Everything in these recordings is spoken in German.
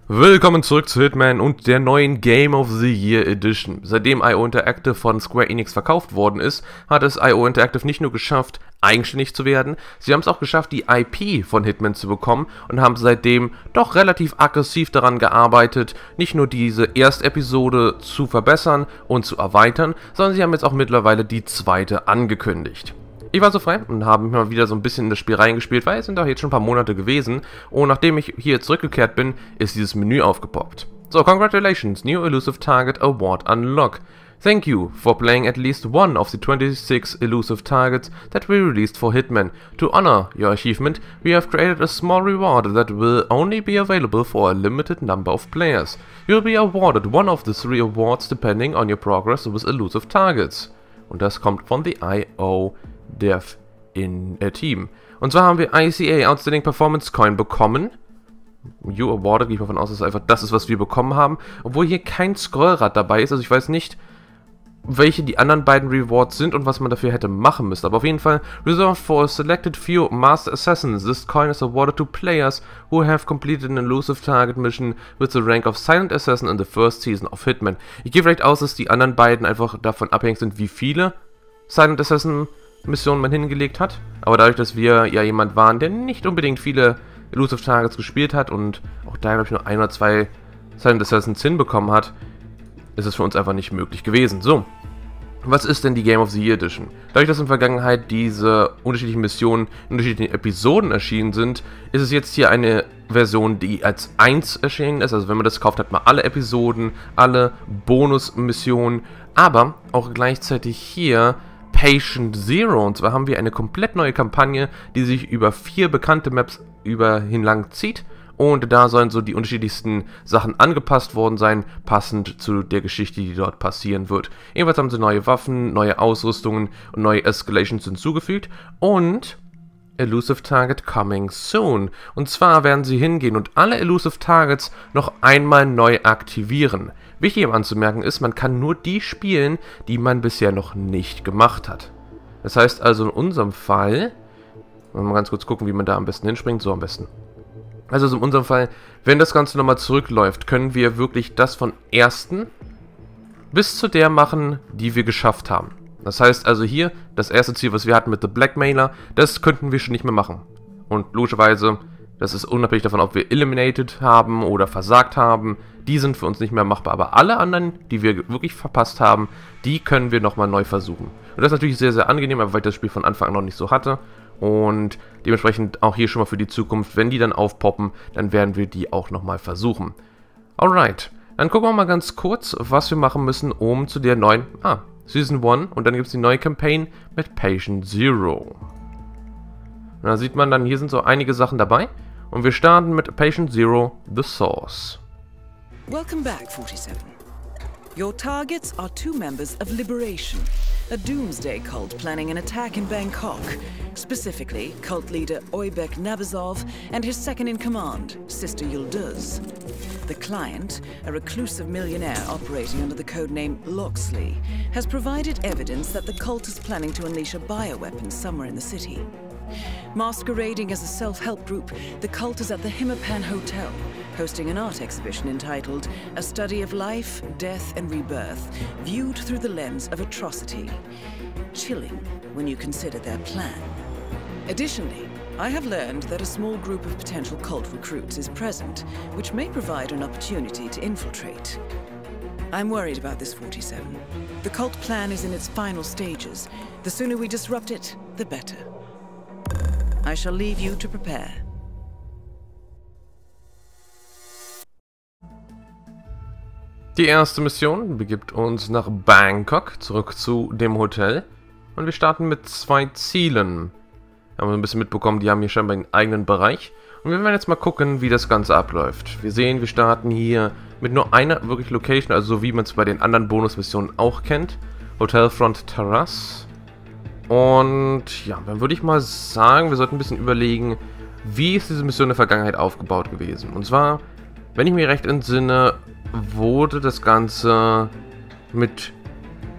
Willkommen zurück zu Hitman und der neuen Game of the Year Edition. Seitdem IO Interactive von Square Enix verkauft worden ist, hat es IO Interactive nicht nur geschafft, eigenständig zu werden, sie haben es auch geschafft, die IP von Hitman zu bekommen und haben seitdem doch relativ aggressiv daran gearbeitet, nicht nur diese erste Episode zu verbessern und zu erweitern, sondern sie haben jetzt auch mittlerweile die zweite angekündigt. Ich war so frei und habe mal wieder so ein bisschen in das Spiel reingespielt, weil es sind doch jetzt schon ein paar Monate gewesen. Und nachdem ich hier zurückgekehrt bin, ist dieses Menü aufgepoppt. So, congratulations, new Elusive Target Award Unlock. Thank you for playing at least one of the 26 elusive targets that we released for Hitman. To honor your achievement, we have created a small reward that will only be available for a limited number of players. You'll be awarded one of the 3 awards depending on your progress with elusive targets. Und das kommt von the IO Dev in Team. Und zwar haben wir ICA Outstanding Performance Coin bekommen. You Awarded, gehe ich mal davon aus, dass es einfach das ist, was wir bekommen haben. Obwohl hier kein Scrollrad dabei ist, also ich weiß nicht, welche die anderen beiden Rewards sind und was man dafür hätte machen müssen. Aber auf jeden Fall, reserved for a selected few Master Assassins, this coin is awarded to players who have completed an elusive target mission with the rank of Silent Assassin in the first season of Hitman. Ich gehe vielleicht aus, dass die anderen beiden einfach davon abhängig sind, wie viele Silent Assassin Missionen man hingelegt hat, aber dadurch, dass wir ja jemand waren, der nicht unbedingt viele Elusive Targets gespielt hat und auch da, glaube ich, nur 1 oder 2 Silent Assassins hinbekommen hat, ist es für uns einfach nicht möglich gewesen. So, was ist denn die Game of the Year Edition? Dadurch, dass in der Vergangenheit diese unterschiedlichen Missionen in unterschiedlichen Episoden erschienen sind, ist es jetzt hier eine Version, die als 1 erschienen ist. Also wenn man das kauft, hat man alle Episoden, alle Bonusmissionen, aber auch gleichzeitig hier Patient Zero, und zwar haben wir eine komplett neue Kampagne, die sich über 4 bekannte Maps hinlang zieht, und da sollen so die unterschiedlichsten Sachen angepasst worden sein, passend zu der Geschichte, die dort passieren wird. Ebenfalls haben sie neue Waffen, neue Ausrüstungen und neue Escalations hinzugefügt und Elusive Target coming soon. Und zwar werden sie hingehen und alle Elusive Targets noch einmal neu aktivieren. Wichtig anzumerken ist, man kann nur die spielen, die man bisher noch nicht gemacht hat. Das heißt also in unserem Fall, mal ganz kurz gucken, wie man da am besten hinspringt, so am besten. Also in unserem Fall, wenn das Ganze nochmal zurückläuft, können wir wirklich das von ersten bis zu der machen, die wir geschafft haben. Das heißt also hier, das erste Ziel, was wir hatten mit The Blackmailer, das könnten wir schon nicht mehr machen. Und logischerweise, das ist unabhängig davon, ob wir eliminated haben oder versagt haben, die sind für uns nicht mehr machbar. Aber alle anderen, die wir wirklich verpasst haben, die können wir nochmal neu versuchen. Und das ist natürlich sehr, sehr angenehm, weil ich das Spiel von Anfang an noch nicht so hatte. Und dementsprechend auch hier schon mal für die Zukunft, wenn die dann aufpoppen, dann werden wir die auch nochmal versuchen. Alright, dann gucken wir mal ganz kurz, was wir machen müssen, um zu der neuen, Season 1, und dann gibt es die neue Campaign mit Patient Zero. Und da sieht man dann, hier sind so einige Sachen dabei. Und wir starten mit Patient Zero, The Source. Welcome back, 47. Your targets are 2 members of Liberation, a doomsday cult planning an attack in Bangkok. Specifically, cult leader Oybek Nabazov and his second-in-command, Sister Yıldız. The client, a reclusive millionaire operating under the codename Loxley, has provided evidence that the cult is planning to unleash a bioweapon somewhere in the city. Masquerading as a self-help group, the cult is at the Himapan Hotel, hosting an art exhibition entitled A Study of Life, Death and Rebirth, viewed through the lens of atrocity. Chilling when you consider their plan. Additionally, I have learned that a small group of potential cult recruits is present, which may provide an opportunity to infiltrate. I'm worried about this, 47. The cult plan is in its final stages. The sooner we disrupt it, the better. I shall leave you to prepare. Die erste Mission begibt uns nach Bangkok, zurück zu dem Hotel. Und wir starten mit 2 Zielen. Wir haben ein bisschen mitbekommen, die haben hier scheinbar einen eigenen Bereich. Und wir werden jetzt mal gucken, wie das Ganze abläuft. Wir sehen, wir starten hier mit nur einer wirklich Location, also so wie man es bei den anderen Bonusmissionen auch kennt. Hotelfront Terrace. Und ja, dann würde ich mal sagen, wir sollten ein bisschen überlegen, wie ist diese Mission in der Vergangenheit aufgebaut gewesen. Und zwar, wenn ich mich recht entsinne, wurde das Ganze mit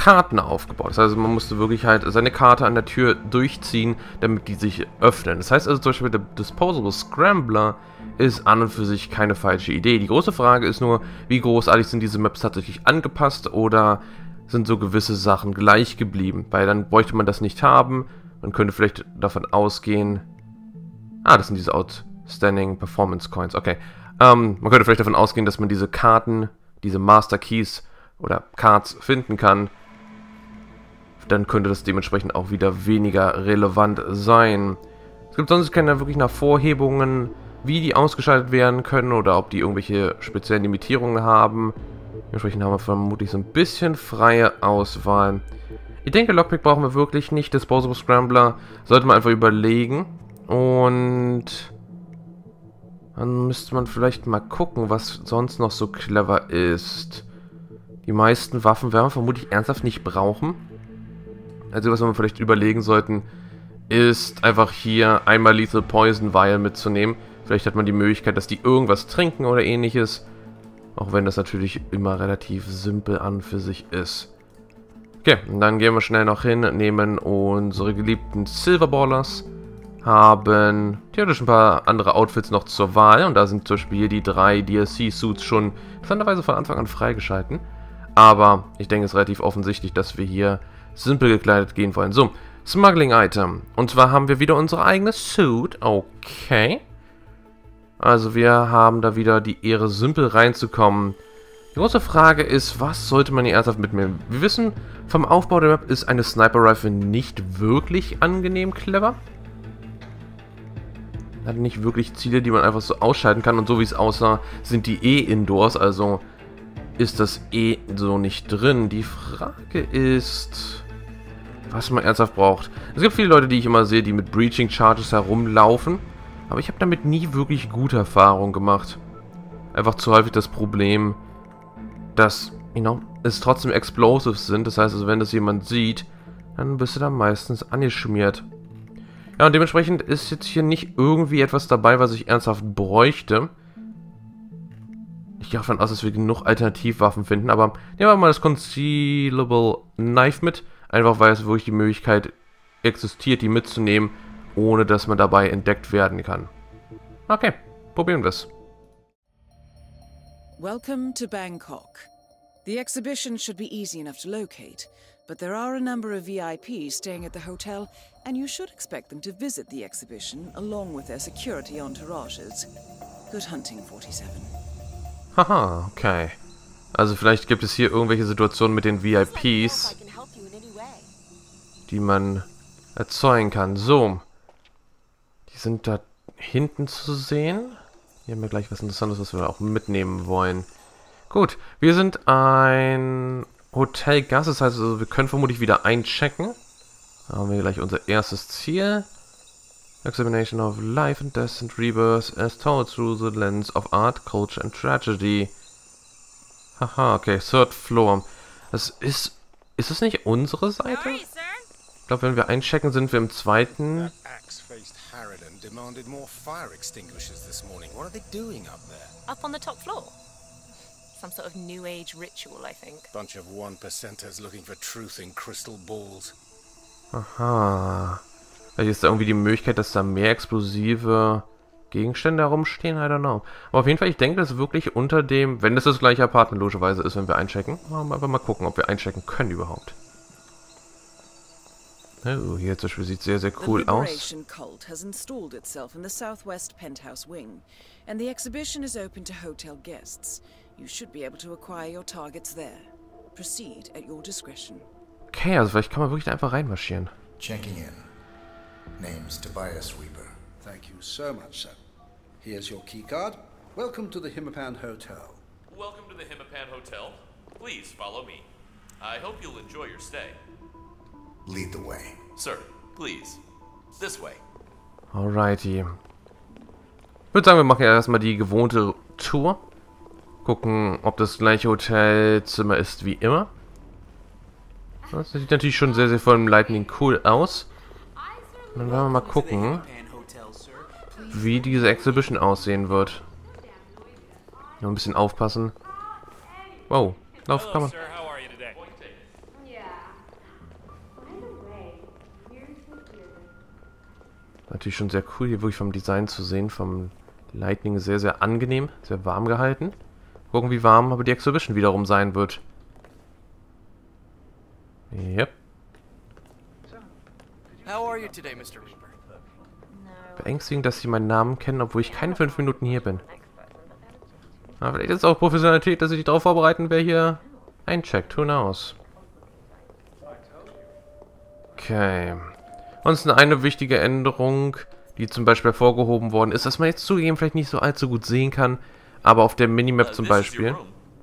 Karten aufgebaut. Das heißt, man musste wirklich halt seine Karte an der Tür durchziehen, damit die sich öffnen. Das heißt also zum Beispiel, der Disposable Scrambler ist an und für sich keine falsche Idee. Die große Frage ist nur, wie großartig sind diese Maps tatsächlich angepasst oder sind so gewisse Sachen gleich geblieben, weil dann bräuchte man das nicht haben. Man könnte vielleicht davon ausgehen... Ah, das sind diese Outstanding Performance Coins, okay. Man könnte vielleicht davon ausgehen, dass man diese Karten, diese Master Keys oder Cards finden kann. Dann könnte das dementsprechend auch wieder weniger relevant sein. Es gibt sonst keine wirklich Hervorhebungen, wie die ausgeschaltet werden können oder ob die irgendwelche speziellen Limitierungen haben. Dementsprechend haben wir vermutlich so ein bisschen freie Auswahl. Ich denke, Lockpick brauchen wir wirklich nicht. Disposable Scrambler sollte man einfach überlegen. Und dann müsste man vielleicht mal gucken, was sonst noch so clever ist. Die meisten Waffen werden wir vermutlich ernsthaft nicht brauchen. Also was wir vielleicht überlegen sollten, ist einfach hier einmal Lethal Poison Vial mitzunehmen. Vielleicht hat man die Möglichkeit, dass die irgendwas trinken oder ähnliches. Auch wenn das natürlich immer relativ simpel an für sich ist. Okay, und dann gehen wir schnell noch hin, nehmen unsere geliebten Silverballers, haben theoretisch ein paar andere Outfits noch zur Wahl. Und da sind zum Beispiel hier die 3 DLC-Suits schon interessanterweise von Anfang an freigeschalten. Aber ich denke, es ist relativ offensichtlich, dass wir hier simpel gekleidet gehen wollen. So, Smuggling-Item. Und zwar haben wir wieder unsere eigene Suit. Okay. Also wir haben da wieder die Ehre, simpel reinzukommen. Die große Frage ist, was sollte man hier ernsthaft mitnehmen? Wir wissen, vom Aufbau der Map ist eine Sniper-Rifle nicht wirklich angenehm clever. Hat nicht wirklich Ziele, die man einfach so ausschalten kann. Und so wie es aussah, sind die eh indoors. Also ist das eh so nicht drin. Die Frage ist, was man ernsthaft braucht. Es gibt viele Leute, die ich immer sehe, die mit Breaching Charges herumlaufen. Aber ich habe damit nie wirklich gute Erfahrungen gemacht. Einfach zu häufig das Problem, dass, es trotzdem Explosives sind. Das heißt also, wenn das jemand sieht, dann bist du da meistens angeschmiert. Ja, und dementsprechend ist jetzt hier nicht irgendwie etwas dabei, was ich ernsthaft bräuchte. Ich gehe davon aus, dass wir genug Alternativwaffen finden, aber nehmen wir mal das Concealable Knife mit. Einfach weil es wirklich die Möglichkeit existiert, die mitzunehmen, ohne dass man dabei entdeckt werden kann. Okay, probieren wir es. Welcome to Bangkok. The exhibition should be easy enough to locate, but there are a number of VIPs staying at the hotel, and you should expect them to visit the exhibition along with their security entourages. Good hunting, 47. Haha, okay. Also vielleicht gibt es hier irgendwelche Situationen mit den VIPs, die man erzeugen kann. So. Die sind da hinten zu sehen. Hier haben wir gleich was Interessantes, was wir auch mitnehmen wollen. Gut, wir sind ein Hotelgast, das heißt, also, wir können vermutlich wieder einchecken. Da haben wir gleich unser erstes Ziel. Examination of life and death and rebirth as told through the lens of art, culture and tragedy. Haha, okay, third floor. Das ist das nicht unsere Seite? Ich glaube, wenn wir einchecken, sind wir im zweiten. Demanded more fire extinguishers this morning. What are they doing up there? Up on the top floor. Some sort of new age ritual, I think. Bunch of 1%ers looking for truth in crystal balls. Aha. Vielleicht ist da irgendwie die Möglichkeit, dass da mehr explosive Gegenstände herumstehen? I don't know. Aber auf jeden Fall, ich denke, das ist wirklich unter dem, wenn das gleiche Apartment logischerweise ist, wenn wir einchecken. Einfach mal gucken, ob wir einchecken können überhaupt. Oh, hier zum Beispiel sieht sehr, sehr cool aus. The Liberation Cult has installed itself in the southwest penthouse wing, and the exhibition is open to hotel guests. You should be able to acquire your targets there. Proceed at your discretion. Okay, also vielleicht kann man wirklich einfach reinmarschieren. Checking in. Name's Tobias Weaver. Thank you so much, sir. Here's your keycard. Welcome to the Himmapan Hotel. Welcome to the Himmapan Hotel. Please follow me. I hope you'll enjoy your stay. Lead the way. Sir, please. This way. Alrighty. Ich würde sagen, wir machen ja erstmal die gewohnte Tour. Gucken, ob das gleiche Hotelzimmer ist wie immer. Das sieht natürlich schon sehr, sehr von Lightning cool aus. Und dann werden wir mal gucken, wie diese Exhibition aussehen wird. Nur ein bisschen aufpassen. Wow, lauf, kann man. natürlich schon sehr cool, hier wirklich vom Design zu sehen. Vom Lightning sehr, sehr angenehm. Sehr warm gehalten. Gucken, wie warm aber die Exhibition wiederum sein wird. Yep. How are you today, Mr. Reaper? Beängstigend, dass sie meinen Namen kennen, obwohl ich keine 5 Minuten hier bin. Aber vielleicht ist es auch Professionalität, dass sie sich darauf vorbereiten, wer hier eincheckt. Who knows? Okay. Ansonsten eine wichtige Änderung, die zum Beispiel hervorgehoben worden ist, dass man jetzt zugegeben vielleicht nicht so allzu gut sehen kann, aber auf der Minimap zum Beispiel.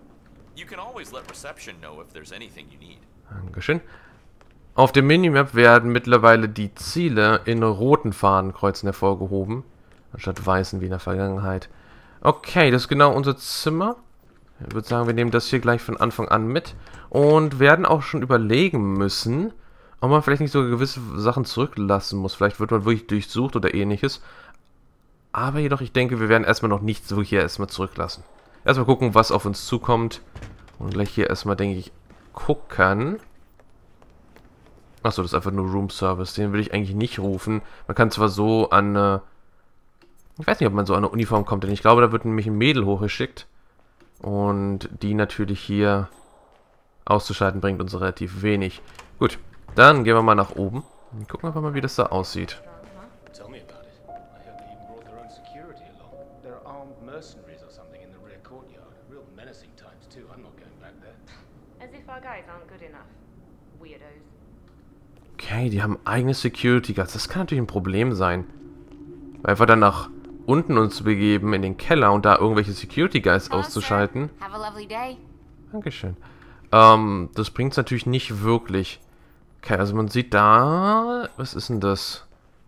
Dankeschön. Auf der Minimap werden mittlerweile die Ziele in roten Fahnenkreuzen hervorgehoben, anstatt weißen wie in der Vergangenheit. Okay, das ist genau unser Zimmer. Ich würde sagen, wir nehmen das hier gleich von Anfang an mit und werden auch schon überlegen müssen, ob man vielleicht nicht sogar gewisse Sachen zurücklassen muss. Vielleicht wird man wirklich durchsucht oder ähnliches. Aber jedoch, ich denke, wir werden erstmal noch nichts wirklich hier erstmal zurücklassen. Erstmal gucken, was auf uns zukommt. Und gleich hier erstmal, denke ich, gucken. Achso, das ist einfach nur Room Service. Den will ich eigentlich nicht rufen. Man kann zwar so an ich weiß nicht, ob man so an eine Uniform kommt, denn ich glaube, da wird nämlich ein Mädel hochgeschickt. Und die natürlich hier auszuschalten bringt uns relativ wenig. Gut, dann gehen wir mal nach oben. Und gucken einfach mal, wie das da aussieht. Tell me about it. I heard they even brought their own security along. They're armed mercenaries or something in the rear courtyard. Real menacing times too. I'm not going back there. As if our guys aren't good enough. Weirdos. Okay, die haben eigene Security Guards. Das kann natürlich ein Problem sein. Einfach dann nach unten uns zu begeben, in den Keller und da irgendwelche Security Guards auszuschalten. Have a lovely day. Dankeschön. Das bringt es natürlich nicht wirklich. Okay, also man sieht da... Was ist denn das?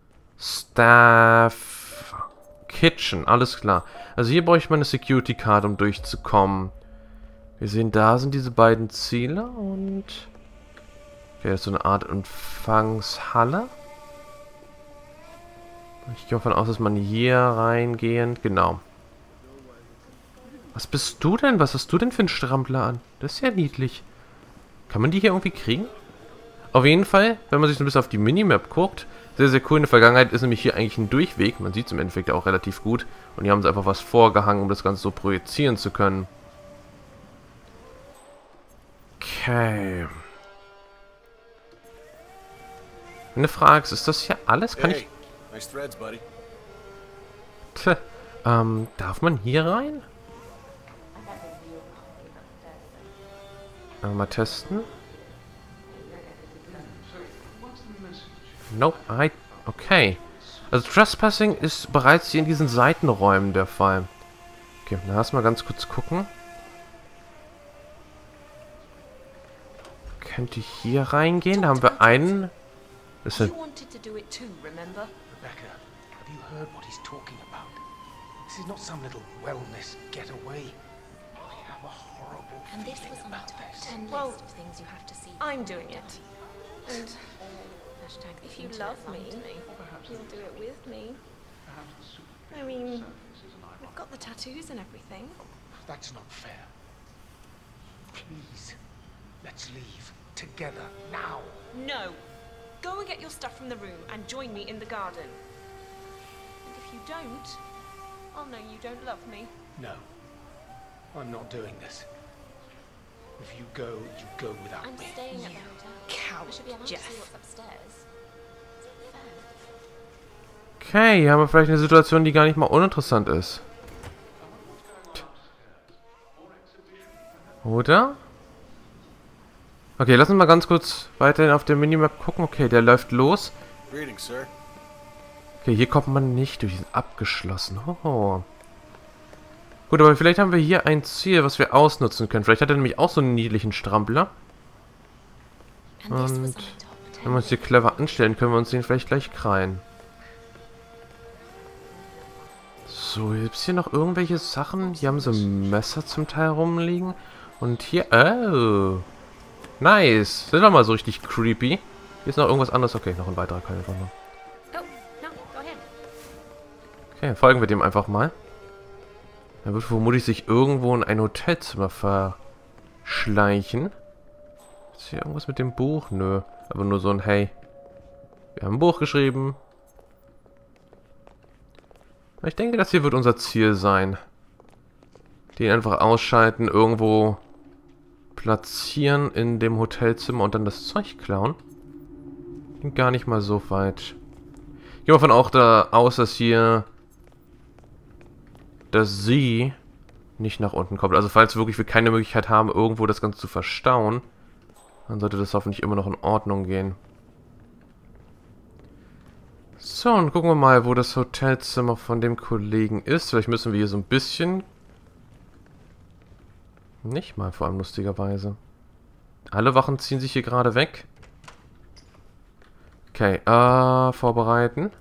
Staff... Kitchen, alles klar. Also hier brauche ich meine Security Card, um durchzukommen. Wir sehen, da sind diese beiden Ziele und... Okay, das ist so eine Art Empfangshalle. Ich gehe davon aus, dass man hier reingehen... Genau. Was bist du denn? Was hast du denn für einen Strampler an? Das ist ja niedlich. Kann man die hier irgendwie kriegen? Auf jeden Fall, wenn man sich so ein bisschen auf die Minimap guckt, sehr, sehr cool. In der Vergangenheit ist nämlich hier eigentlich ein Durchweg. Man sieht es im Endeffekt auch relativ gut. Und hier haben sie einfach was vorgehangen, um das Ganze so projizieren zu können. Okay. Wenn du fragst, ist das hier alles? Kann ich... Nice threads, buddy. Tja, darf man hier rein? Mal testen. Nope, okay. Also Trespassing ist bereits hier in diesen Seitenräumen der Fall. Okay, dann lass mal ganz kurz gucken. Könnte ich hier reingehen? Da haben wir einen... Das ist Rebecca, have you heard what he's talking about? This is not some little wellness getaway. I have a horrible feeling about this. Well, I'm doing it. And if you love me, you'll do it with me. I mean, we've got the tattoos and everything. That's not fair. Please, let's leave together now. No! Go and get your stuff from the room and join me in the garden. And if you don't, I'll know you don't love me. No, I'm not doing this. If you go without I'm me. staying at the hotel. Coward, Jeff. Okay, hier haben wir vielleicht eine Situation, die gar nicht mal uninteressant ist. Oder? Okay, lass uns mal ganz kurz weiterhin auf der Minimap gucken. Okay, der läuft los. Greetings, sir. Okay, hier kommt man nicht durch. Die sind abgeschlossen. Hoho. Gut, aber vielleicht haben wir hier ein Ziel, was wir ausnutzen können. Vielleicht hat er nämlich auch so einen niedlichen Strampler. Und wenn wir uns hier clever anstellen, können wir uns den vielleicht gleich krallen. So, gibt es hier noch irgendwelche Sachen? Hier haben sie Messer zum Teil rumliegen. Und hier... Oh. Nice. Das ist doch mal so richtig creepy. Hier ist noch irgendwas anderes. Okay, noch ein weiterer Keil einfach noch. Okay, folgen wir dem einfach mal. Er wird vermutlich sich irgendwo in ein Hotelzimmer verschleichen. Ist hier irgendwas mit dem Buch? Nö. Aber nur so ein Hey. Wir haben ein Buch geschrieben. Ich denke, das hier wird unser Ziel sein. Den einfach ausschalten, irgendwo platzieren in dem Hotelzimmer und dann das Zeug klauen. Gar nicht mal so falsch. Ich gehe mal von auch da aus, dass hier sie nicht nach unten kommt. Also falls wirklich wir keine Möglichkeit haben, irgendwo das Ganze zu verstauen, dann sollte das hoffentlich immer noch in Ordnung gehen. So, und gucken wir mal, wo das Hotelzimmer von dem Kollegen ist. Vielleicht müssen wir hier so ein bisschen... Nicht mal, vor allem lustigerweise. Alle Wachen ziehen sich hier gerade weg. Okay, vorbereiten.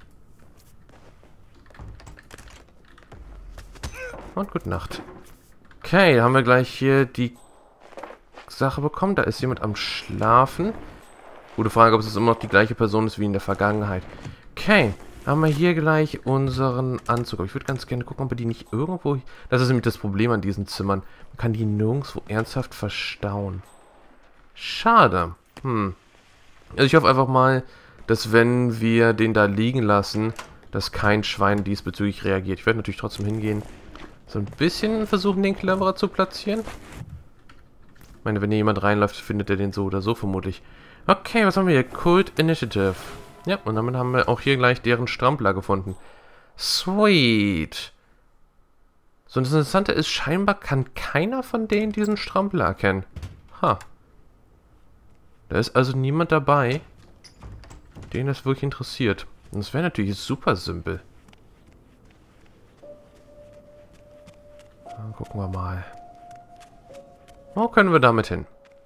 Und gute Nacht. Okay, da haben wir gleich hier die Sache bekommen. Da ist jemand am Schlafen. Gute Frage, ob es immer noch die gleiche Person ist wie in der Vergangenheit. Okay, haben wir hier gleich unseren Anzug. Aber ich würde ganz gerne gucken, ob wir die nicht irgendwo... Das ist nämlich das Problem an diesen Zimmern. Man kann die nirgendwo ernsthaft verstauen. Schade. Also ich hoffe einfach mal, dass wenn wir den da liegen lassen, dass kein Schwein diesbezüglich reagiert. Ich werde natürlich trotzdem hingehen, so ein bisschen versuchen, den cleverer zu platzieren. Ich meine, wenn hier jemand reinläuft, findet er den so oder so vermutlich. Okay, was haben wir hier? Cult Initiative. Ja, und damit haben wir auch hier gleich deren Strampler gefunden. Sweet. So, und das Interessante ist, scheinbar kann keiner von denen diesen Strampler erkennen. Ha. Da ist also niemand dabei, den das wirklich interessiert. Und das wäre natürlich super simpel. Dann gucken wir mal. Wo können wir damit hin?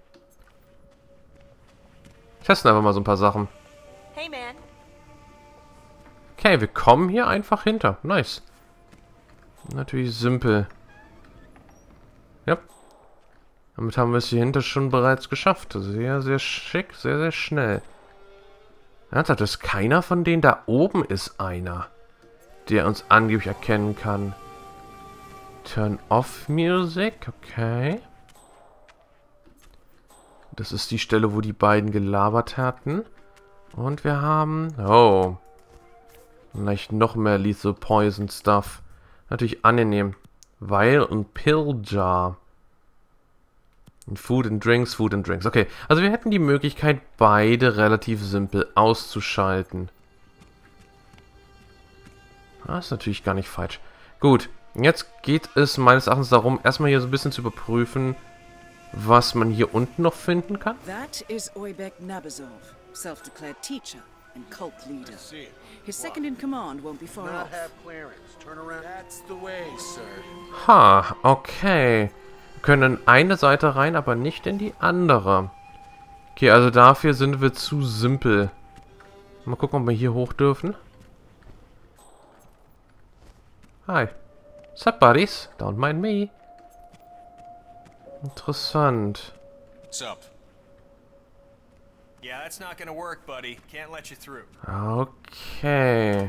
Testen einfach mal so ein paar Sachen. Hey, man. Okay, wir kommen hier einfach hinter. Nice. Natürlich simpel. Ja. Damit haben wir es hier hinter schon bereits geschafft. Sehr, sehr schick. Sehr, sehr schnell. Ernsthaft, dass keiner von denen da oben ist einer, der uns angeblich erkennen kann. Turn off Music. Okay. Das ist die Stelle, wo die beiden gelabert hatten. Und wir haben... Oh. Vielleicht noch mehr Lethal Poison Stuff. Natürlich angenehm. Weil und Pill Jar. Food and Drinks, Food and Drinks. Okay, also wir hätten die Möglichkeit, beide relativ simpel auszuschalten. Das ist natürlich gar nicht falsch. Gut, jetzt geht es meines Erachtens darum, erstmal hier so ein bisschen zu überprüfen, was man hier unten noch finden kann. That is Oybek Nabazov, self-declared teacher and cult leader. His second in command won't be far off. Ha, okay. Wir können in eine Seite rein, aber nicht in die andere. Okay, also dafür sind wir zu simpel. Mal gucken, ob wir hier hoch dürfen. Hi. Sup, buddies? Don't mind me. Interessant. What's up? Yeah, that's not gonna work, buddy. Can't let you through. Okay.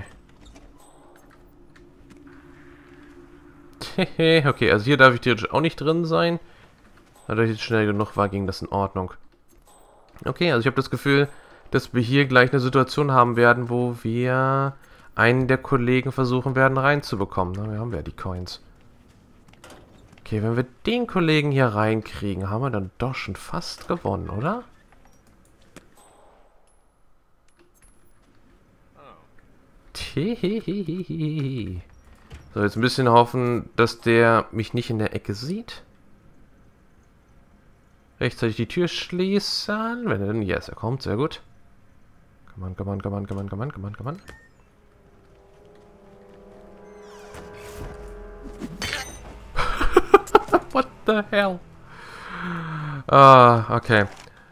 Okay, also hier darf ich theoretisch auch nicht drin sein. Da ich jetzt schnell genug war, ging das in Ordnung. Okay, also ich habe das Gefühl, dass wir hier gleich eine Situation haben werden, wo wir einen der Kollegen versuchen werden reinzubekommen. Na, wir haben ja die Coins. Okay, wenn wir den Kollegen hier reinkriegen, haben wir dann doch schon fast gewonnen, oder? Tehehehe. So, jetzt ein bisschen hoffen, dass der mich nicht in der Ecke sieht. Rechtzeitig die Tür schließen. Wenn er denn... Yes, er kommt. Sehr gut. Come on, come on, come on, come on, come on, come on, come on. What the hell? Ah, okay.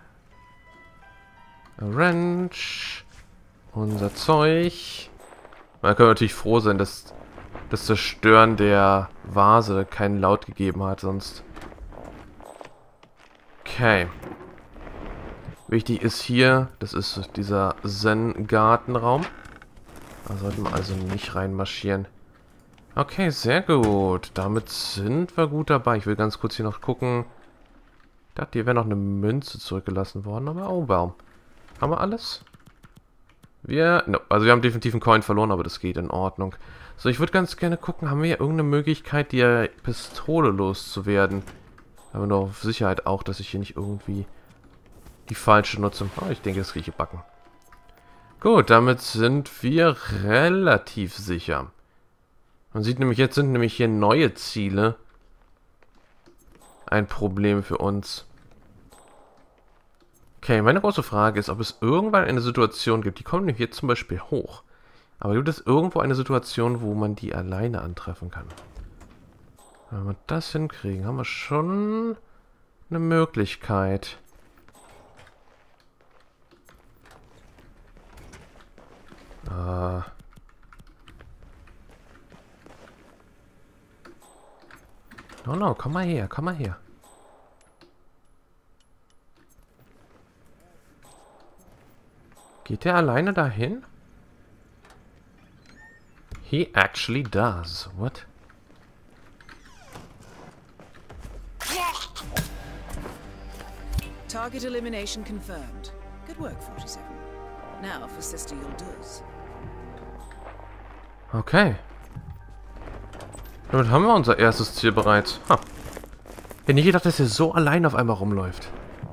A wrench. Unser Zeug. Man kann natürlich froh sein, dass das Zerstören der Vase keinen Laut gegeben hat, sonst... Okay. Wichtig ist hier, das ist dieser Zen-Gartenraum. Da sollten wir also nicht reinmarschieren. Okay, sehr gut. Damit sind wir gut dabei. Ich will ganz kurz hier noch gucken. Ich dachte, hier wäre noch eine Münze zurückgelassen worden, aber oh, Baum. Haben wir alles? Also wir haben definitiv einen Coin verloren, aber das geht in Ordnung. So, ich würde ganz gerne gucken, haben wir hier irgendeine Möglichkeit, die Pistole loszuwerden? Aber nur auf Sicherheit auch, dass ich hier nicht irgendwie die falsche nutze. Oh, ich denke, das kriege ich gebacken. Gut, damit sind wir relativ sicher. Man sieht nämlich, jetzt sind nämlich hier neue Ziele ein Problem für uns. Okay, meine große Frage ist, ob es irgendwann eine Situation gibt, die kommen nämlich hier zum Beispiel hoch. Aber gibt es irgendwo eine Situation, wo man die alleine antreffen kann? Wenn wir das hinkriegen, haben wir schon eine Möglichkeit. No, komm mal her, komm mal her. Geht der alleine dahin? He actually does. What? Target elimination confirmed. Good work, 47. Now for Sister Yulduz. Okay. Damit haben wir unser erstes Ziel bereits. Ha. Ich hätte nicht gedacht, dass er so allein auf einmal rumläuft.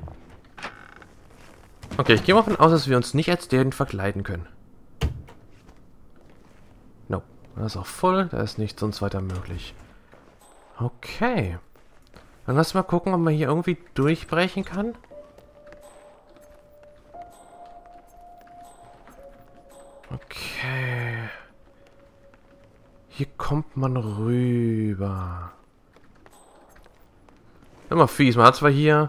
Okay, ich gehe mal davon aus, dass wir uns nicht als den verkleiden können. No. Das ist auch voll. Da ist nichts sonst weiter möglich. Okay. Dann lass mal gucken, ob man hier irgendwie durchbrechen kann. Okay. Hier kommt man rüber. Immer fies. Man hat zwar hier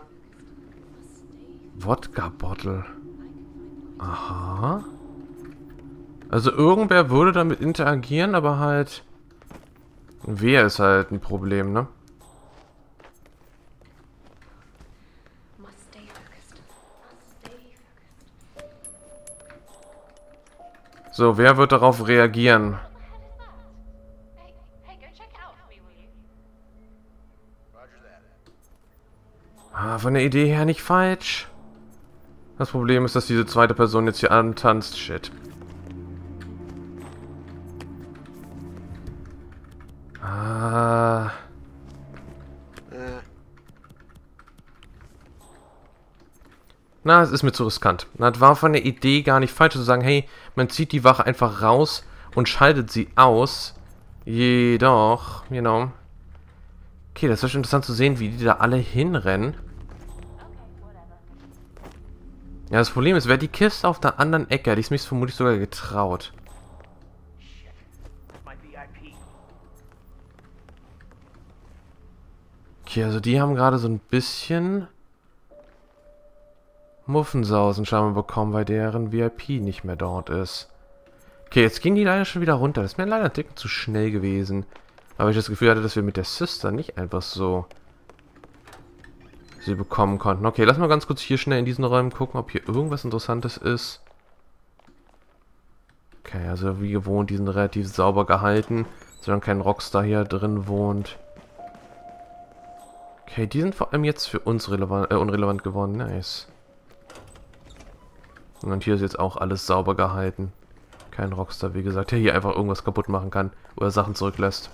Wodka-Bottle. Aha. Also irgendwer würde damit interagieren, aber halt... Wer ist halt ein Problem, ne? So, wer wird darauf reagieren? Ah, von der Idee her nicht falsch. Das Problem ist, dass diese zweite Person jetzt hier antanzt. Shit. Ah. Na, es ist mir zu riskant. Das war von der Idee gar nicht falsch zu sagen, hey, man zieht die Wache einfach raus und schaltet sie aus. Jedoch, genau. Okay, das ist schon interessant zu sehen, wie die da alle hinrennen. Ja, das Problem ist, wer die Kiste auf der anderen Ecke hat, die ist mich vermutlich sogar getraut. Okay, also die haben gerade so ein bisschen Muffensausen scheinbar bekommen, weil deren VIP nicht mehr dort ist. Okay, jetzt ging die leider schon wieder runter. Das ist mir leider ein Ticken zu schnell gewesen. Aber ich das Gefühl hatte, dass wir mit der Sister nicht einfach so sie bekommen konnten. Okay, lass mal ganz kurz hier schnell in diesen Räumen gucken, ob hier irgendwas Interessantes ist. Okay, also wie gewohnt, die sind relativ sauber gehalten, solange kein Rockstar hier drin wohnt. Okay, die sind vor allem jetzt für uns unrelevant geworden. Nice. Und hier ist jetzt auch alles sauber gehalten. Kein Rockstar, wie gesagt, der hier einfach irgendwas kaputt machen kann oder Sachen zurücklässt.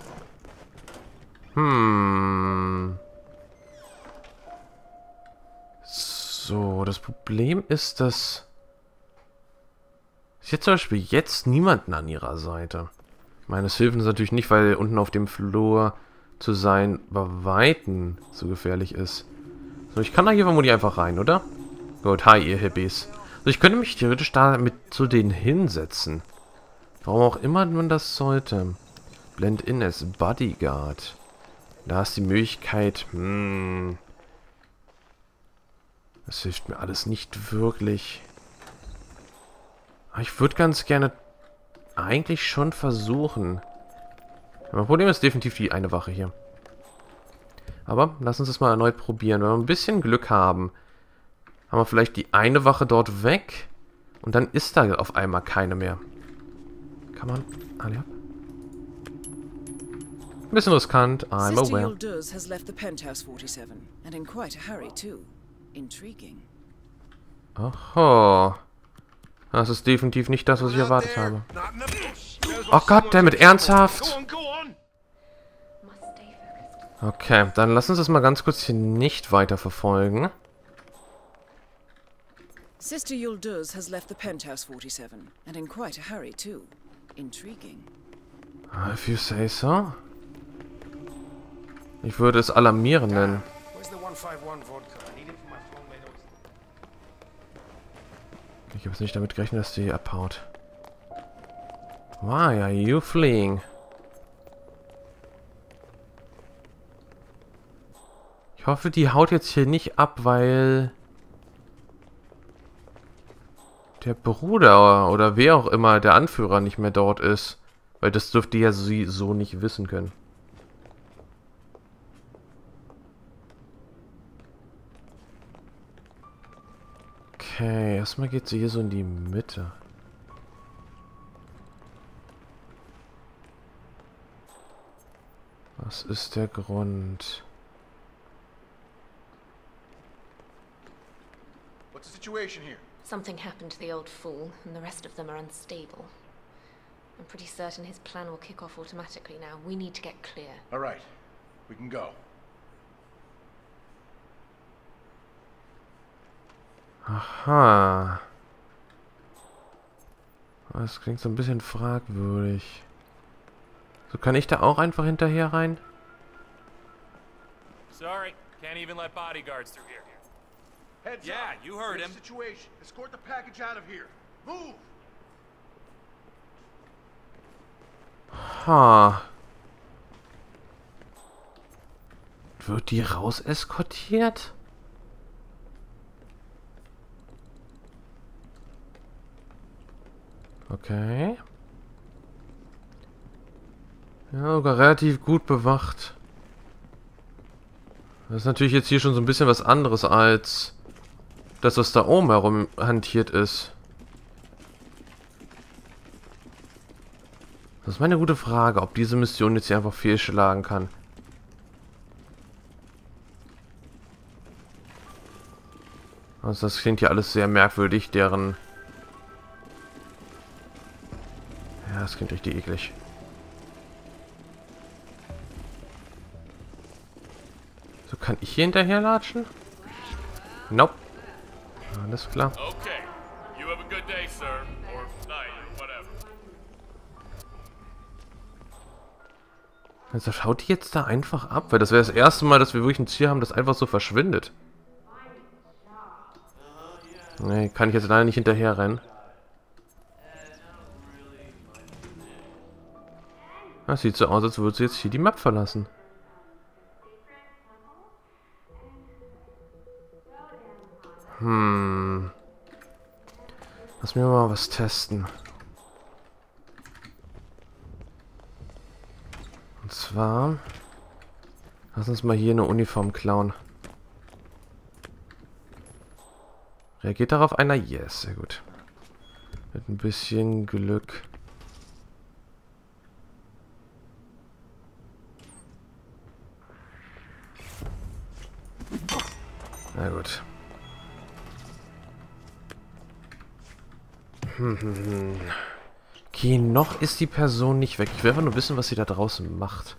So, das Problem ist, dass ich jetzt zum Beispiel jetzt niemanden an ihrer Seite. Meines Hilfen ist natürlich nicht, weil unten auf dem Flur zu sein bei Weitem so gefährlich ist. So, ich kann da hier vermutlich einfach rein, oder? Gut, hi ihr Hippies. Also ich könnte mich theoretisch da mit zu denen hinsetzen. Warum auch immer man das sollte. Blend in as Bodyguard. Da ist die Möglichkeit, das hilft mir alles nicht wirklich. Aber ich würde ganz gerne eigentlich schon versuchen. Mein Problem ist definitiv die eine Wache hier. Aber lass uns das mal erneut probieren. Wenn wir ein bisschen Glück haben, haben wir vielleicht die eine Wache dort weg. Und dann ist da auf einmal keine mehr. Kann man... Ein bisschen riskant, I'm Sister aware. Yulduz has left the penthouse 47, and in quite a hurry too. Intriguing. Oho. Das ist definitiv nicht das, was ich erwartet habe. Oh Gott, damit ernsthaft? Okay, dann lass uns das mal ganz kurz hier nicht weiter verfolgen. Sister Yulduz has left the Penthouse 47, and in quite a hurry too. Intriguing. If you say so. Ich würde es alarmierend nennen. Ich habe es nicht damit gerechnet, dass sie abhaut. Why are you fleeing? Ich hoffe, die haut jetzt hier nicht ab, weil der Bruder oder wer auch immer, der Anführer, nicht mehr dort ist. Weil das dürfte ja sie so nicht wissen können. Okay, erstmal geht sie hier so in die Mitte. Was ist der Grund? What's the situation here? Something happened to the old fool, and the rest of them are unstable. I'm pretty certain his plan will kick off automatically now. We need to get clear. All right, we can go. Aha. Das klingt so ein bisschen fragwürdig. So, kann ich da auch einfach hinterher rein? Sorry, can't even let bodyguards through here. Heads Yeah, up. you heard him. Situation. Escort the package out of here. Move. Ha. Wird die raus eskortiert? Okay. Ja, sogar relativ gut bewacht. Das ist natürlich jetzt hier schon so ein bisschen was anderes als das, was da oben herum hantiert ist. Das ist meine gute Frage, ob diese Mission jetzt hier einfach fehlschlagen kann. Also das klingt ja alles sehr merkwürdig, deren... Ja, das klingt richtig eklig. So, kann ich hier hinterher latschen? Nope. Alles klar. Okay. You have a good day, sir. Or night, or whatever. Also schaut die jetzt da einfach ab? Weil das wäre das erste Mal, dass wir wirklich ein Tier haben, das einfach so verschwindet. Nee, kann ich jetzt leider nicht hinterher rennen. Das sieht so aus, als würde sie jetzt hier die Map verlassen. Lass mir mal was testen. Und zwar... Lass uns mal hier eine Uniform klauen. Reagiert darauf einer? Yes, sehr gut. Mit ein bisschen Glück. Na gut. Okay, noch ist die Person nicht weg. Ich will einfach nur wissen, was sie da draußen macht.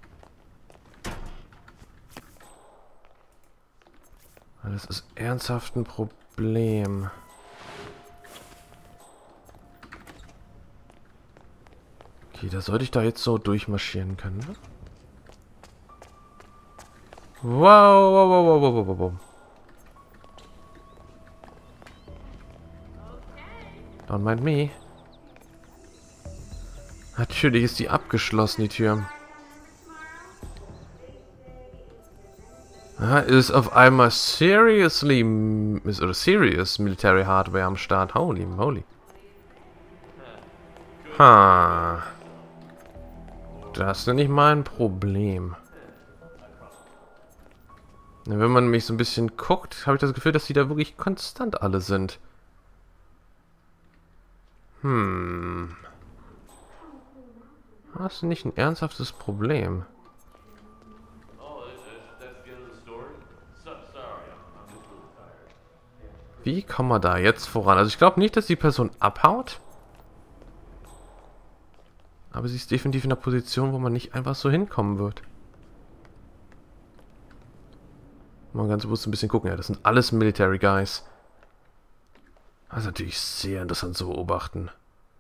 Das ist ernsthaft ein Problem. Okay, da sollte ich da jetzt so durchmarschieren können, ne? Wow, wow, wow, wow, wow, wow, wow. Don't mind me. Natürlich ist die abgeschlossen, die Tür. Ah, ist auf einmal serious Military Hardware am Start. Holy moly. Ha. Das ist nicht mal ein Problem. Wenn man mich so ein bisschen guckt, habe ich das Gefühl, dass die da wirklich konstant alle sind. Das ist nicht ein ernsthaftes Problem. Wie kommen wir da jetzt voran? Also ich glaube nicht, dass die Person abhaut. Aber sie ist definitiv in einer Position, wo man nicht einfach so hinkommen wird. Mal ganz bewusst ein bisschen gucken. Ja, das sind alles Military Guys. Das ist natürlich sehr interessant zu beobachten.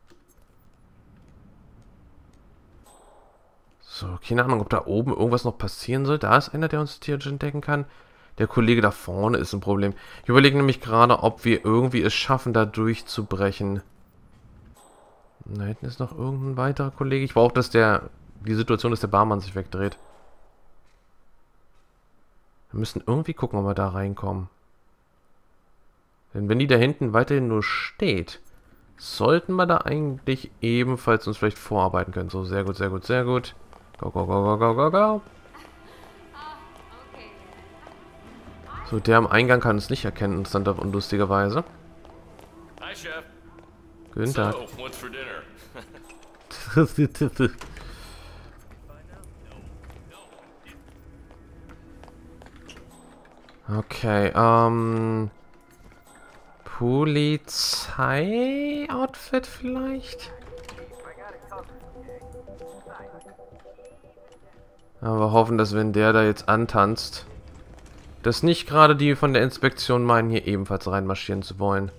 So, keine Ahnung, ob da oben irgendwas noch passieren soll. Da ist einer, der uns theoretisch entdecken kann. Der Kollege da vorne ist ein Problem. Ich überlege nämlich gerade, ob wir irgendwie es schaffen, da durchzubrechen. Da hinten ist noch irgendein weiterer Kollege. Ich brauche, dass die Situation, dass der Barmann sich wegdreht. Wir müssen irgendwie gucken, ob wir da reinkommen. Denn wenn die da hinten weiterhin nur steht, sollten wir da eigentlich ebenfalls uns vielleicht vorarbeiten können. So, sehr gut, sehr gut, sehr gut. Go, go, go, go, go, go, go. So, der am Eingang kann uns nicht erkennen, interessanter und lustigerweise. Hi, Chef. Guten Tag. So, what's for dinner? Okay, Polizei-Outfit vielleicht? Aber wir hoffen, dass wenn der da jetzt antanzt, dass nicht gerade die von der Inspektion meinen, hier ebenfalls reinmarschieren zu wollen.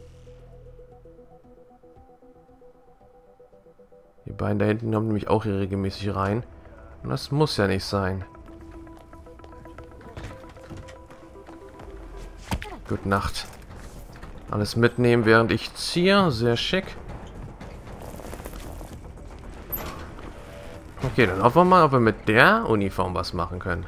Die beiden da hinten kommen nämlich auch hier regelmäßig rein. Und das muss ja nicht sein. Gute Nacht. Alles mitnehmen, während ich ziehe. Sehr schick. Okay, dann hoffen wir mal, ob wir mit der Uniform was machen können.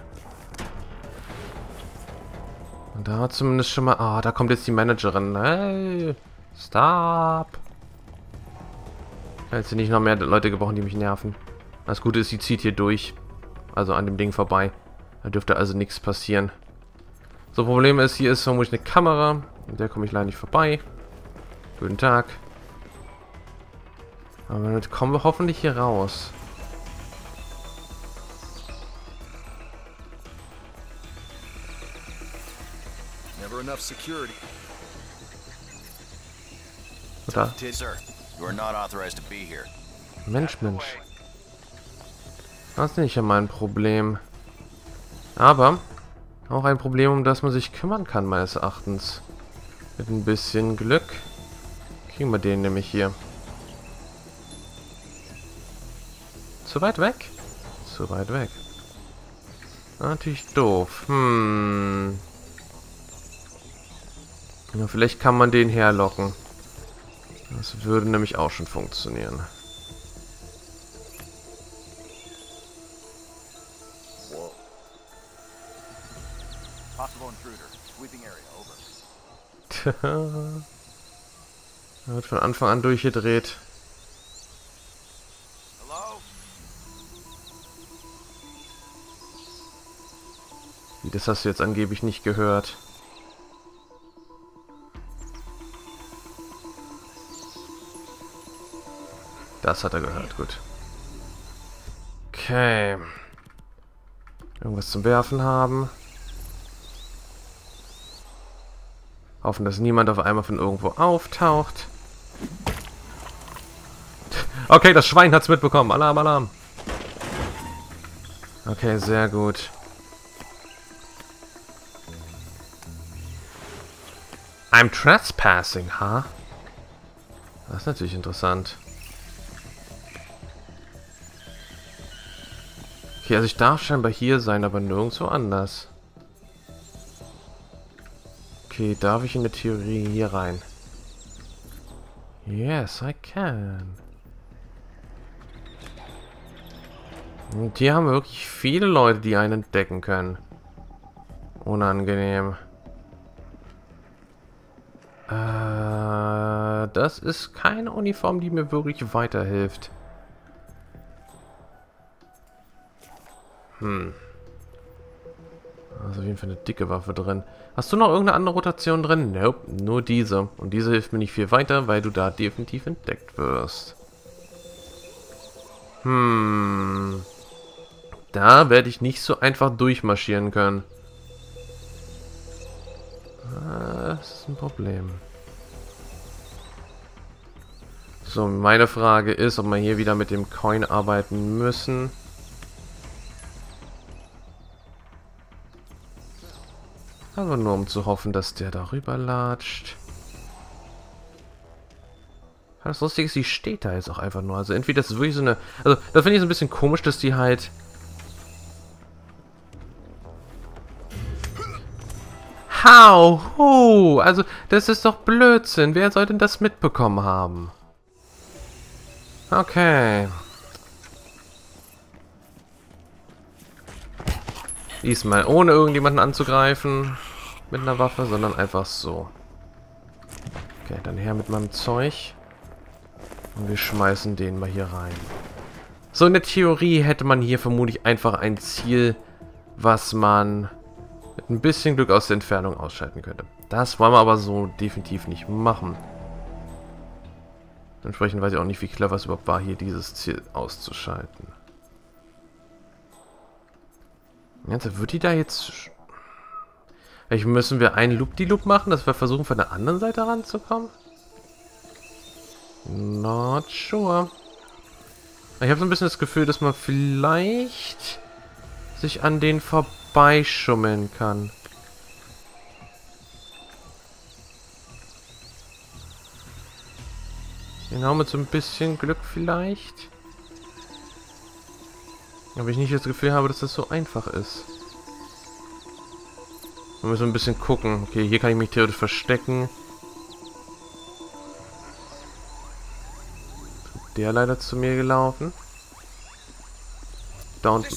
Und da zumindest schon mal... Ah, da kommt jetzt die Managerin. Hey, stop. Ich will jetzt nicht noch mehr Leute gebrauchen, die mich nerven. Das Gute ist, sie zieht hier durch. Also an dem Ding vorbei. Da dürfte also nichts passieren. So, Problem ist, hier ist vermutlich eine Kamera. Mit der komme ich leider nicht vorbei. Guten Tag. Aber damit kommen wir hoffentlich hier raus. Never enough security. Oder? Sir, you are not authorized to be here. Mensch, Mensch. Das ist nicht immer ein Problem. Aber auch ein Problem, um das man sich kümmern kann, meines Erachtens. Mit ein bisschen Glück kriegen wir den nämlich hier. Zu weit weg? Zu weit weg. Natürlich doof. Ja, vielleicht kann man den herlocken. Das würde nämlich auch schon funktionieren. Er wird von Anfang an durchgedreht. Wie, das hast du jetzt angeblich nicht gehört. Das hat er gehört, gut. Okay. Irgendwas zum Werfen haben. Hoffen, dass niemand auf einmal von irgendwo auftaucht. Okay, das Schwein hat's mitbekommen. Alarm, Alarm. Okay, sehr gut. I'm trespassing, huh? Das ist natürlich interessant. Okay, also ich darf scheinbar hier sein, aber nirgendwo anders. Okay, darf ich in der Theorie hier rein? Yes, I can. Und hier haben wir wirklich viele Leute, die einen entdecken können. Unangenehm. Das ist keine Uniform, die mir wirklich weiterhilft. Also auf jeden Fall eine dicke Waffe drin. Hast du noch irgendeine andere Rotation drin? Nope, nur diese. Und diese hilft mir nicht viel weiter, weil du da definitiv entdeckt wirst. Da werde ich nicht so einfach durchmarschieren können. Das ist ein Problem. So, meine Frage ist, ob wir hier wieder mit dem Coin arbeiten müssen. Aber nur um zu hoffen, dass der darüber latscht. Das Lustige ist, die steht da jetzt auch einfach nur. Also entweder das ist wirklich so eine... Also da finde ich es ein bisschen komisch, dass die halt... Hau! Also das ist doch Blödsinn. Wer soll denn das mitbekommen haben? Okay. Diesmal ohne irgendjemanden anzugreifen mit einer Waffe, sondern einfach so. Okay, dann her mit meinem Zeug. Und wir schmeißen den mal hier rein. So, in der Theorie hätte man hier vermutlich einfach ein Ziel, was man mit ein bisschen Glück aus der Entfernung ausschalten könnte. Das wollen wir aber so definitiv nicht machen. Entsprechend weiß ich auch nicht, wie clever es überhaupt war, hier dieses Ziel auszuschalten. Jetzt wird die da jetzt... Vielleicht müssen wir einen Loop-de-Loop machen, dass wir versuchen, von der anderen Seite ranzukommen? Not sure. Ich habe so ein bisschen das Gefühl, dass man vielleicht sich an den vorbeischummeln kann. Genau, mit so ein bisschen Glück vielleicht. Aber ich nicht das Gefühl habe, dass das so einfach ist. Wir müssen ein bisschen gucken. Okay, hier kann ich mich theoretisch verstecken. Der leider zu mir gelaufen. Da unten.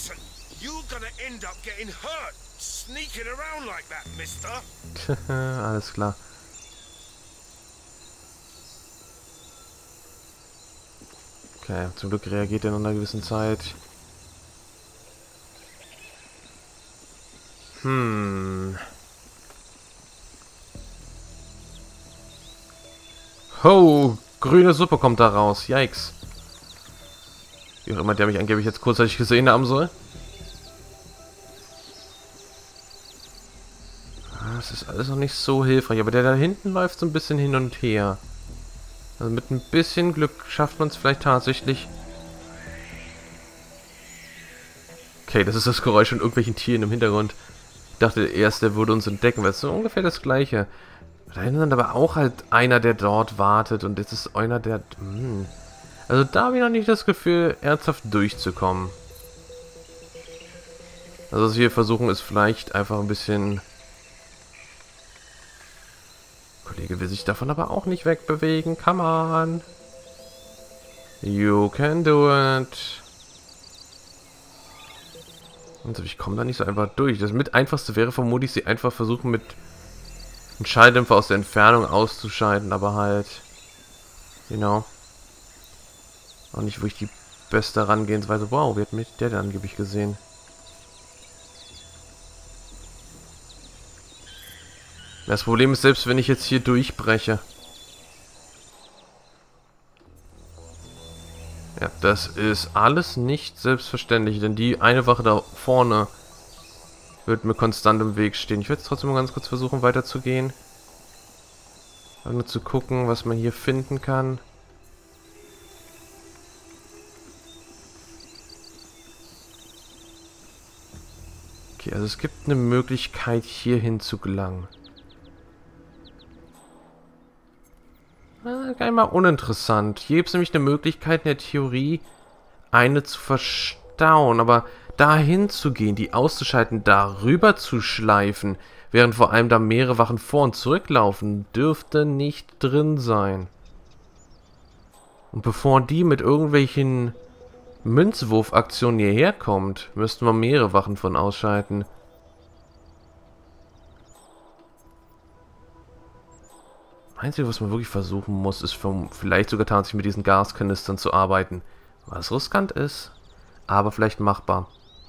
Alles klar. Okay, zum Glück reagiert er in einer gewissen Zeit. Ho! Grüne Suppe kommt da raus. Yikes. Wie auch immer der mich angeblich jetzt kurzzeitig gesehen haben soll. Das ist alles noch nicht so hilfreich. Aber der da hinten läuft so ein bisschen hin und her. Also mit ein bisschen Glück schafft man es vielleicht tatsächlich. Okay, das ist das Geräusch von irgendwelchen Tieren im Hintergrund. Ich dachte erst, der würde uns entdecken, weil es so ungefähr das gleiche. Da hinten ist aber auch halt einer, der dort wartet. Und jetzt ist einer, der... Also da habe ich noch nicht das Gefühl, ernsthaft durchzukommen. Also was wir versuchen, ist vielleicht einfach ein bisschen... Der Kollege will sich davon aber auch nicht wegbewegen. Come on. You can do it. Und ich komme da nicht so einfach durch. Das mit einfachste wäre vermutlich, sie einfach versuchen mit einem Schalldämpfer aus der Entfernung auszuschalten, aber halt, genau. Auch nicht wirklich die beste Herangehensweise. Wow, wie hat mich der denn angeblich gesehen? Das Problem ist, selbst wenn ich jetzt hier durchbreche. Ja, das ist alles nicht selbstverständlich, denn die eine Wache da vorne wird mir konstant im Weg stehen. Ich werde jetzt trotzdem mal ganz kurz versuchen, weiterzugehen. Nur zu gucken, was man hier finden kann. Okay, also es gibt eine Möglichkeit, hier hin zu gelangen. Gar nicht mal uninteressant. Hier gibt es nämlich eine Möglichkeit in der Theorie, eine zu verstauen, aber dahin zu gehen, die auszuschalten, darüber zu schleifen, während vor allem da mehrere Wachen vor und zurücklaufen, dürfte nicht drin sein. Und bevor die mit irgendwelchen Münzwurfaktionen hierher kommt, müssten wir mehrere Wachen von ausschalten. Einzige, was man wirklich versuchen muss, ist vielleicht sogar tatsächlich mit diesen Gaskanistern zu arbeiten. Was riskant ist, aber vielleicht machbar.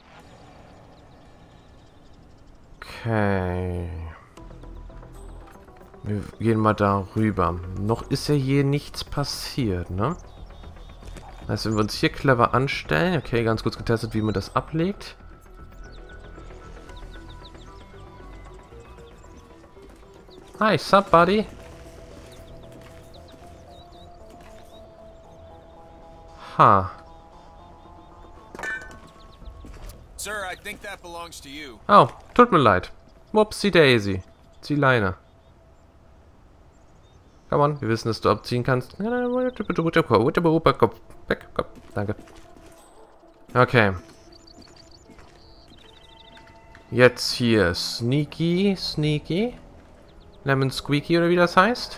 Okay. Wir gehen mal da rüber. Noch ist ja hier nichts passiert, ne? Also wenn wir uns hier clever anstellen. Okay, ganz kurz getestet, wie man das ablegt. Hi, sup, buddy? Ha. Sir, I think that belongs to you. Oh, tut mir leid. Whoopsie Daisy. Zieh Leine. Komm on, wir wissen, dass du abziehen kannst. Weg, komm, danke. Okay. Jetzt hier Sneaky, Sneaky. Lemon Squeaky oder wie das heißt.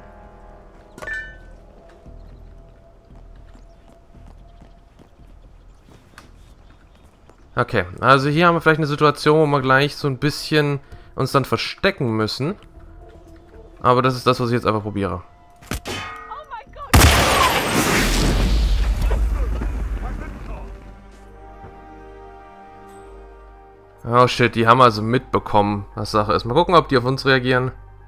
Okay, also hier haben wir vielleicht eine Situation, wo wir gleich so ein bisschen uns dann verstecken müssen. Aber das ist das, was ich jetzt einfach probiere. Oh shit, die haben also mitbekommen, was Sache ist. Mal gucken, ob die auf uns reagieren.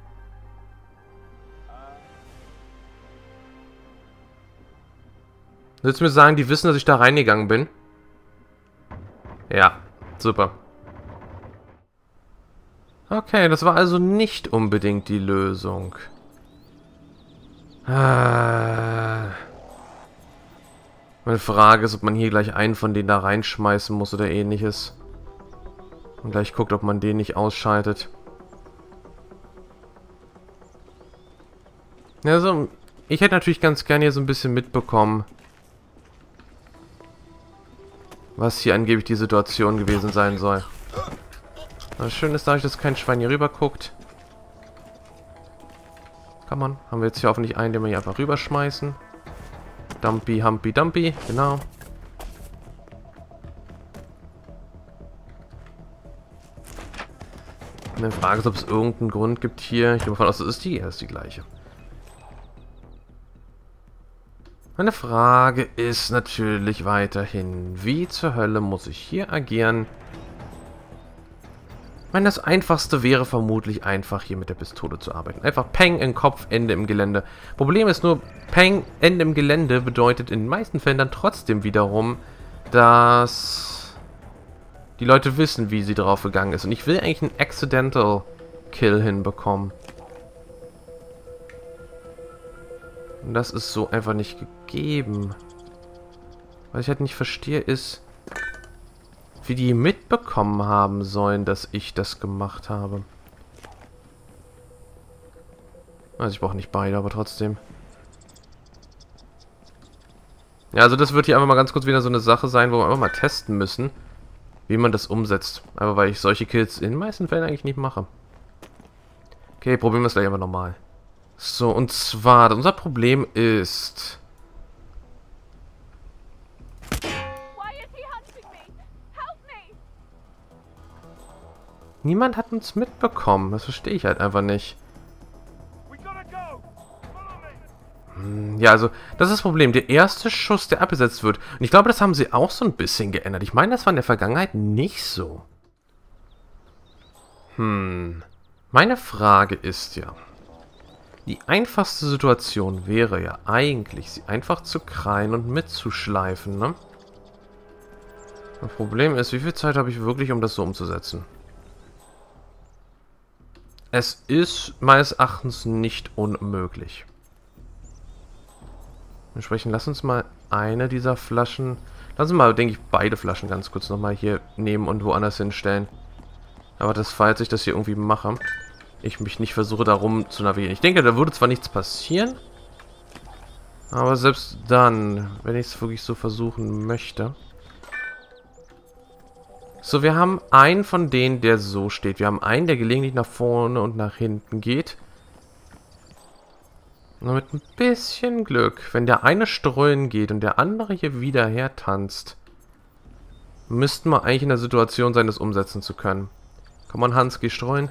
Willst du mir sagen, die wissen, dass ich da reingegangen bin? Ja, super. Okay, das war also nicht unbedingt die Lösung. Meine Frage ist, ob man hier gleich einen von denen da reinschmeißen muss oder ähnliches. Und gleich guckt, ob man den nicht ausschaltet. Also, ich hätte natürlich ganz gerne hier so ein bisschen mitbekommen, was hier angeblich die Situation gewesen sein soll. Das Schöne ist dadurch, dass kein Schwein hier rüber guckt. Come on. Haben wir jetzt hier hoffentlich einen, den wir hier einfach rüberschmeißen. Dumpy, Humpy, Dumpy. Genau. Und dann frage ich, ob es irgendeinen Grund gibt hier. Ich gehe davon aus, das ist die gleiche. Meine Frage ist natürlich weiterhin, wie zur Hölle muss ich hier agieren? Ich meine, das Einfachste wäre vermutlich einfach hier mit der Pistole zu arbeiten. Einfach Peng im Kopf, Ende im Gelände. Problem ist nur, Peng, Ende im Gelände bedeutet in den meisten Fällen dann trotzdem wiederum, dass die Leute wissen, wie sie drauf gegangen ist. Und ich will eigentlich einen Accidental Kill hinbekommen. Und das ist so einfach nicht gegeben. Was ich halt nicht verstehe ist, wie die mitbekommen haben sollen, dass ich das gemacht habe. Also ich brauche nicht beide, aber trotzdem. Ja, also das wird hier einfach mal ganz kurz wieder so eine Sache sein, wo wir einfach mal testen müssen, wie man das umsetzt. Aber weil ich solche Kills in den meisten Fällen eigentlich nicht mache. Okay, probieren wir es gleich einfach nochmal. So, und zwar, unser Problem ist... Niemand hat uns mitbekommen. Das verstehe ich halt einfach nicht. Ja, also, das ist das Problem. Der erste Schuss, der abgesetzt wird. Und ich glaube, das haben sie auch so ein bisschen geändert. Ich meine, das war in der Vergangenheit nicht so. Meine Frage ist ja... Die einfachste Situation wäre ja eigentlich, sie einfach zu krallen und mitzuschleifen, ne? Das Problem ist, wie viel Zeit habe ich wirklich, um das so umzusetzen? Es ist meines Erachtens nicht unmöglich. Entsprechend, lass uns mal eine dieser Flaschen... Lass uns mal, denke ich, beide Flaschen ganz kurz nochmal hier nehmen und woanders hinstellen. Aber das, falls ich das hier irgendwie mache, ich mich nicht versuche, da rum zu navigieren. Ich denke, da würde zwar nichts passieren, aber selbst dann, wenn ich es wirklich so versuchen möchte... So, wir haben einen von denen, der so steht. Wir haben einen, der gelegentlich nach vorne und nach hinten geht. Und mit ein bisschen Glück, wenn der eine strollen geht und der andere hier wieder hertanzt, müssten wir eigentlich in der Situation sein, das umsetzen zu können. Komm on, Hans, geh streuen.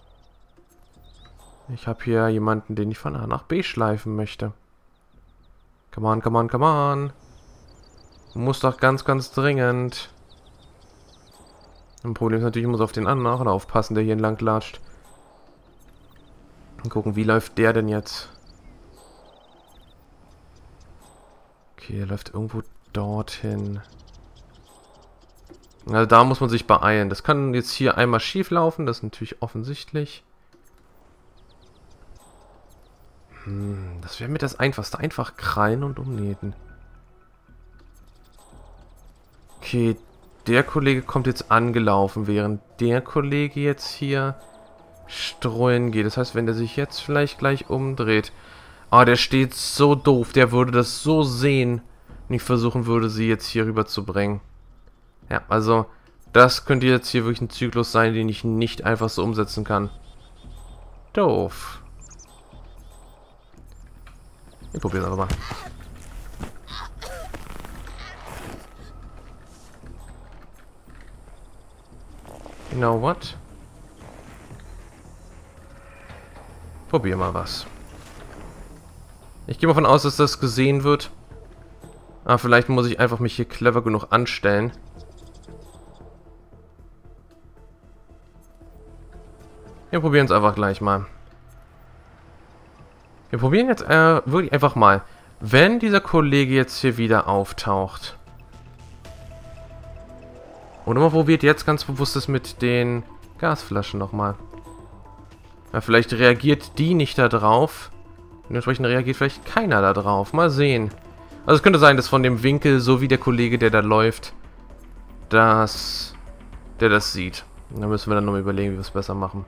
Ich habe hier jemanden, den ich von A nach B schleifen möchte. Come on, come on, come on. Muss doch ganz, ganz dringend. Ein Problem ist natürlich, ich muss auf den anderen aufpassen, der hier entlang latscht. Und gucken, wie läuft der denn jetzt? Okay, er läuft irgendwo dorthin. Also da muss man sich beeilen. Das kann jetzt hier einmal schief laufen, das ist natürlich offensichtlich. Das wäre mir das Einfachste. Einfach krallen und umnähen. Okay, der Kollege kommt jetzt angelaufen, während der Kollege jetzt hier streuen geht. Das heißt, wenn der sich jetzt vielleicht gleich umdreht. Ah, der steht so doof. Der würde das so sehen, wenn ich versuchen würde, sie jetzt hier rüber zu bringen. Ja, also, das könnte jetzt hier wirklich ein Zyklus sein, den ich nicht einfach so umsetzen kann. Doof. Wir probieren es aber mal. You know what? Probier mal was. Ich gehe mal davon aus, dass das gesehen wird. Aber vielleicht muss ich einfach mich hier clever genug anstellen. Wir probieren es einfach gleich mal. Wir probieren jetzt wirklich einfach mal. Wenn dieser Kollege jetzt hier wieder auftaucht. Und immer probiert jetzt ganz bewusst das mit den Gasflaschen nochmal. Ja, vielleicht reagiert die nicht da drauf. Und entsprechend reagiert vielleicht keiner da drauf. Mal sehen. Also es könnte sein, dass von dem Winkel, so wie der Kollege, der da läuft, dass der das sieht. Da müssen wir dann nochmal überlegen, wie wir es besser machen.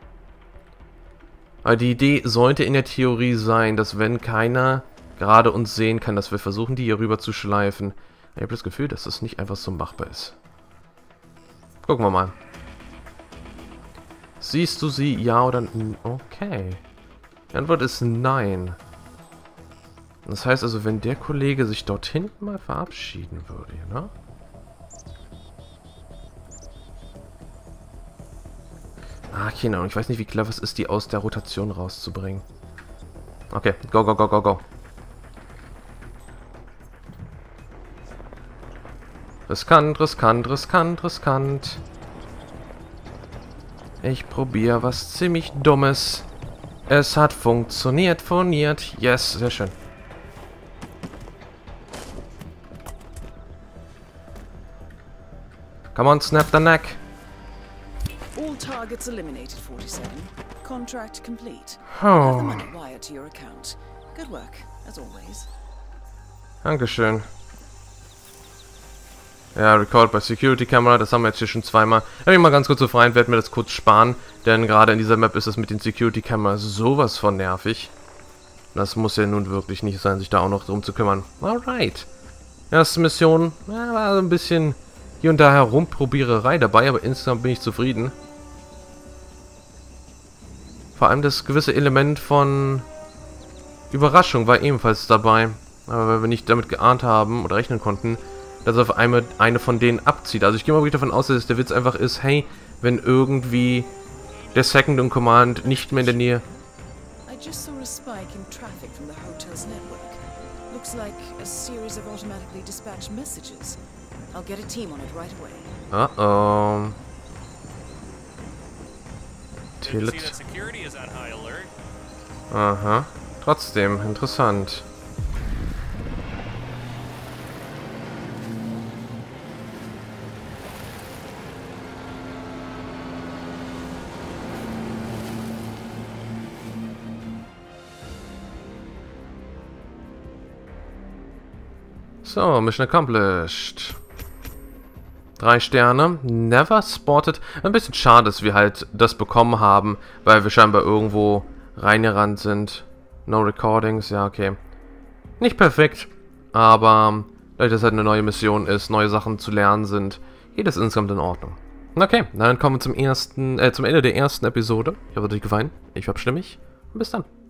Aber die Idee sollte in der Theorie sein, dass wenn keiner gerade uns sehen kann, dass wir versuchen, die hier rüber zu schleifen. Ich habe das Gefühl, dass das nicht einfach so machbar ist. Gucken wir mal. Siehst du sie? Ja oder nein? Okay. Die Antwort ist nein. Das heißt also, wenn der Kollege sich dort hinten mal verabschieden würde, ne? Ah, keine Ahnung. Ich weiß nicht, wie clever es ist, die aus der Rotation rauszubringen. Okay, go, go, go, go, go. Riskant, riskant, riskant, riskant. Ich probiere was ziemlich Dummes. Es hat funktioniert, furniert. Yes, sehr schön. Come on, snap the neck. All targets eliminated, 47. Contract complete. Oh. Have the money wired to your account. Good work, as always. Dankeschön. Ja, Record by Security Camera, das haben wir jetzt hier schon zweimal. Wenn ich mal ganz kurz so frei werde mir das kurz sparen, denn gerade in dieser Map ist es mit den Security Cameras sowas von nervig. Das muss ja nun wirklich nicht sein, sich da auch noch drum zu kümmern. Alright. Erste Mission, ja, war so ein bisschen hier und da herumprobiererei dabei, aber insgesamt bin ich zufrieden. Vor allem das gewisse Element von Überraschung war ebenfalls dabei. Aber weil wir nicht damit geahnt haben oder rechnen konnten, dass auf einmal eine von denen abzieht. Also ich gehe mal wirklich davon aus, dass der Witz einfach ist, hey, wenn irgendwie der Second in Command nicht mehr in der Nähe... I just saw a spike in traffic from the hotel's network. Looks like a series of automatically dispatched messages. I'll get a team on it right away. Uh-oh. Aha. Trotzdem, interessant. So, Mission accomplished. 3 Sterne. Never spotted. Ein bisschen schade, dass wir halt das bekommen haben, weil wir scheinbar irgendwo reingerannt sind. No recordings, ja, okay. Nicht perfekt, aber dadurch, dass es halt eine neue Mission ist, neue Sachen zu lernen sind, geht es insgesamt in Ordnung. Okay, dann kommen wir zum Ende der ersten Episode. Ich hoffe, es hat euch gefallen. Ich verabschiede mich und bis dann.